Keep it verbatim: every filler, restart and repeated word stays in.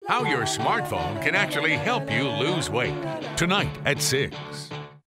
how your smartphone can actually help you lose weight. Tonight at six.